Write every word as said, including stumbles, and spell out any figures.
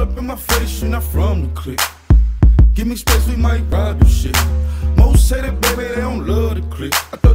all up in my face, you not from the clique. Give me space, we might rob your shit. Most say that, baby, they don't love the clique. I thought